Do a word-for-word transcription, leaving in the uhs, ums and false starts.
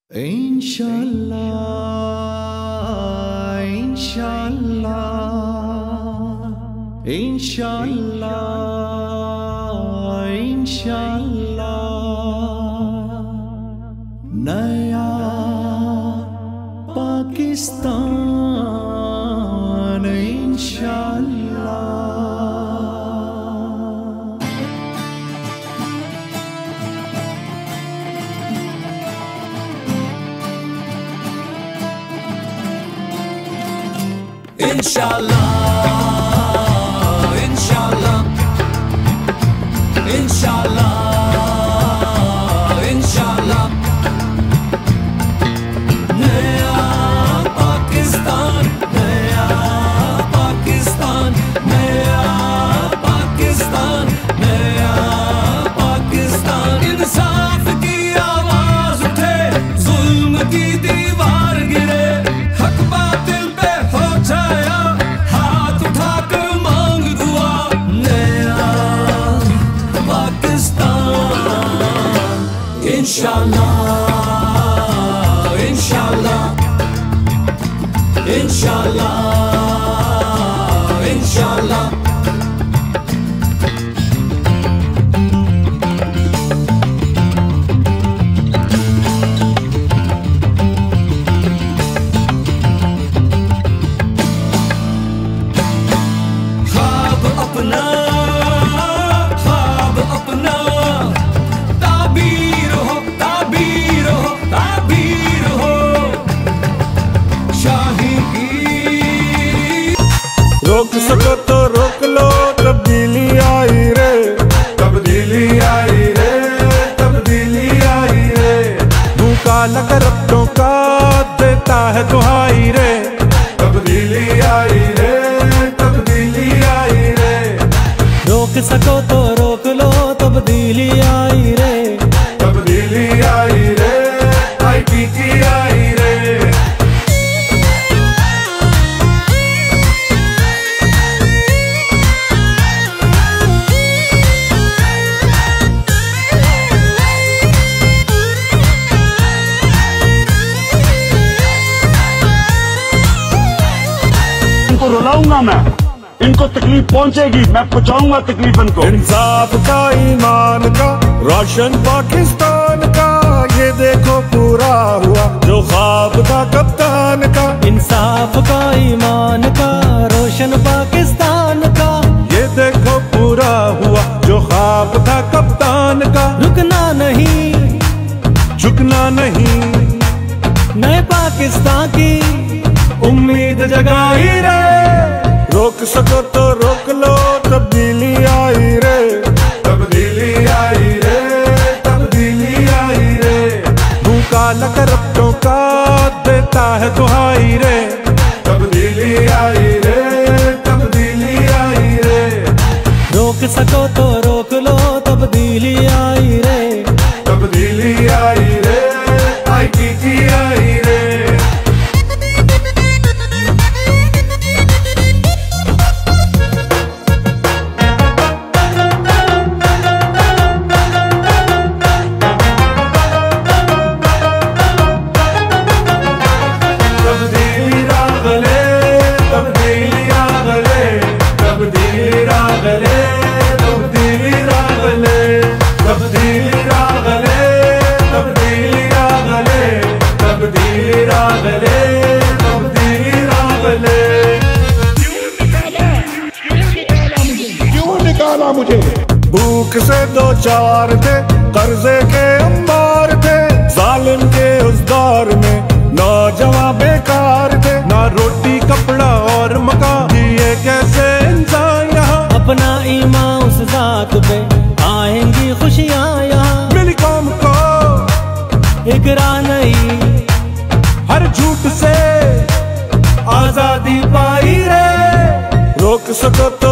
इंशाअल्लाह इंशाअल्लाह इंशाअल्लाह इंशाअल्लाह नया पाकिस्तान इंशाअल्लाह। इंशाअल्लाह इंशाअल्लाह इंशाअल्लाह इंशाअल्लाह नया पाकिस्तान नया पाकिस्तान नया पाकिस्तान नया पाकिस्तान। इंसाफ की आवाज उठे, जुल्म की दीवार गिरे, हक बातिल पे हो जाया, हाथ उठाकर मांग दुआ। नया पाकिस्तान इंशाअल्लाह इंशाअल्लाह इंशाअल्लाह इंशाअल्लाह। ख्वाब अपना ख्वाब अपना ताबीर हो ताबीर हो ताबीर हो शाही की। रोक सको तो रोक लो, तब्दीली आई रे तब्दीली आई रे तब्दीली आई रे। मुँह काला करप्टों का देता है दुहाई रे, तब्दीली आई रे तब्दीली आई रे। रोक सको तो रोक लो, तब्दीली आई रे तब्दीली आई रे आई पीटीआई रे। इनको रुलाऊंगा मैं, इनको तकलीफ पहुंचेगी, मैं पहुंचाऊंगा तकलीफ इनको। इंसाफ का ईमान का रोशन पाकिस्तान का, ये देखो पूरा हुआ जो ख्वाब था कप्तान का। इंसाफ का ईमान का रोशन पाकिस्तान का, ये देखो पूरा हुआ जो ख्वाब था कप्तान का। रुकना नहीं झुकना नहीं, नए पाकिस्तान की उम्मीद जगाई रे। रोक सको तो रोक लो, तब्दीली आई रे तब्दीली आई रे तब्दीली आई रे। मुँह काला करप्टों का देता है दुहाई रे, तब्दीली आई रे तब्दीली आई रे। रोक सको तो रोक लो, तब्दीली आई रे तब्दीली आई रे आई पीटीआई रे। तब्दीली रागले तब्दीली रागले तब्दीली रागले तब्दीली रागले तब्दीली रागले तब्दीली रागले तब्दीली रागले तब्दीली रागले। क्यों निकाला मुझे? भूख से दो चार थे, कर्जे के अंबार थे, जालिम के उस दौर में नौजवान बेकार थे। ना रोटी कपड़ा और मकान, ये कैसे इंसान यहाँ। अपना ईमान उस जात पे, आएंगी खुशियाँ यहाँ। मिली कौम को इकरा नहीं, हर झूठ से आजादी पाई रे। रोक सको तो